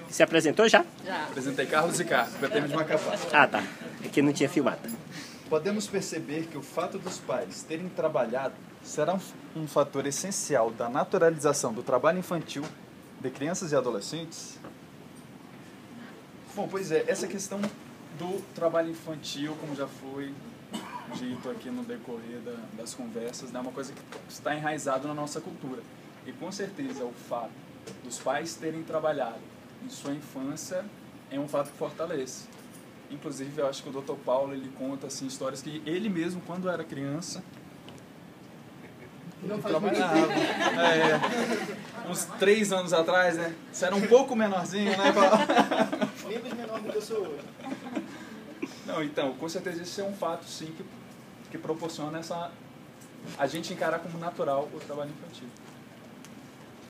Se apresentou já? Já. Apresentei Carlos Ricardo, pretendo de Macapá. Ah, tá. Aqui não tinha filmado. Podemos perceber que o fato dos pais terem trabalhado será um fator essencial da naturalização do trabalho infantil de crianças e adolescentes? Bom, pois é, essa questão do trabalho infantil, como já foi dito aqui no decorrer das conversas, é uma coisa que está enraizada na nossa cultura. E com certeza o fato dos pais terem trabalhado em sua infância é um fato que fortalece. Inclusive, eu acho que o Dr. Paulo, ele conta assim, histórias que ele mesmo, quando era criança, ele trabalhava. Uns 3 anos atrás, né? Você era um pouco menorzinho, né, Paulo? Menos menor do que eu sou hoje. Não, então, com certeza isso é um fato, sim, que proporciona a gente encarar como natural o trabalho infantil.